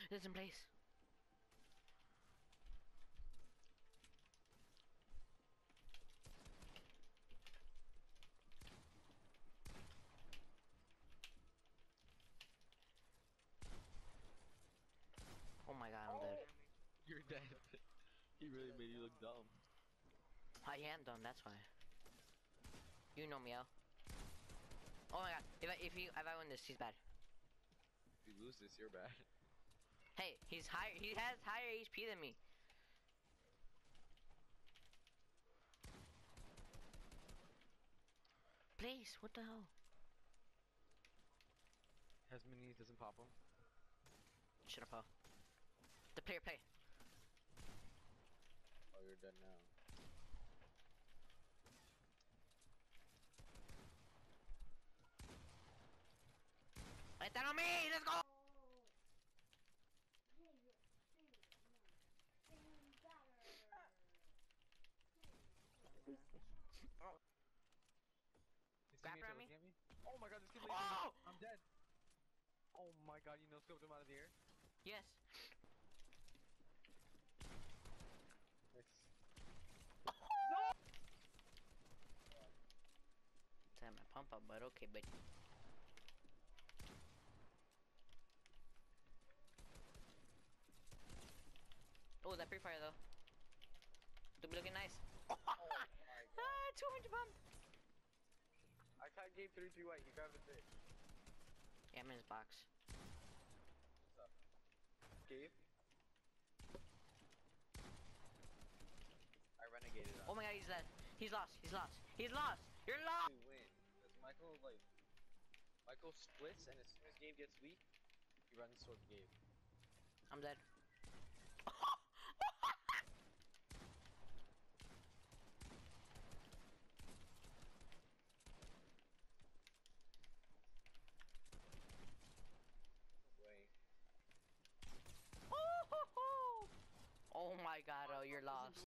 Listen, please. Oh my god, I'm dead. You're dead. He really made you look dumb. I am dumb, that's why. You know me, Al. Oh my god, if I win this, he's bad. If you lose this, you're bad. Hey, he's higher. He has higher HP than me. Please, what the hell? Has minis, doesn't pop them. Shut up, Al. The player play. Oh, you're dead now. Right down on me! Let's go! Grab around me. Oh my god, this kid. Oh! I'm dead. Oh my god, you no scoped him out of the air. Yes. Nice. Time my pump up, but okay, but. Oh, that pre-fire though. To be looking nice. Oh my god. Ah, 200 pump. I tagged Gabe 3-3 white, he grabbed the fish. Yeah, I'm in his box. What's up? Gabe? I renegaded on Oh my god, he's dead. He's lost. He's lost. He's lost. You're lost. We win. Because Michael splits, and as soon as Gabe gets weak, he runs towards Gabe. I'm dead. Wait. Oh my god, oh, you're lost.